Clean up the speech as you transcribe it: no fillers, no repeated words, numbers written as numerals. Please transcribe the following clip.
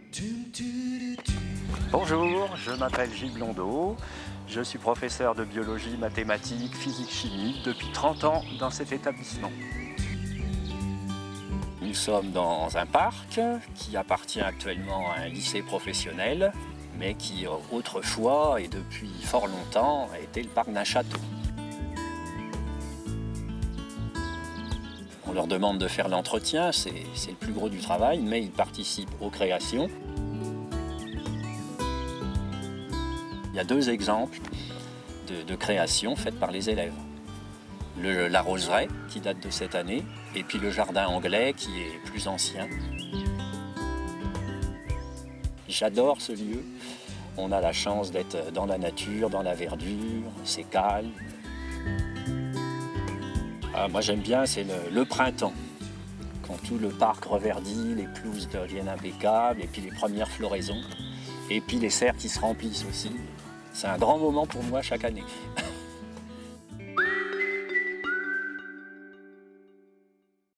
Bonjour, je m'appelle Gilles Blondeau, je suis professeur de biologie, mathématiques, physique-chimie depuis 30 ans dans cet établissement. Nous sommes dans un parc qui appartient actuellement à un lycée professionnel, mais qui autrefois et depuis fort longtemps a été le parc d'un château. On leur demande de faire l'entretien, c'est le plus gros du travail, mais ils participent aux créations. Il y a deux exemples de créations faites par les élèves. La roseraie, qui date de cette année, et puis le jardin anglais, qui est plus ancien. J'adore ce lieu. On a la chance d'être dans la nature, dans la verdure, c'est calme. Moi j'aime bien, c'est le printemps, quand tout le parc reverdit, les pelouses deviennent impeccables, et puis les premières floraisons, et puis les serres qui se remplissent aussi. C'est un grand moment pour moi chaque année.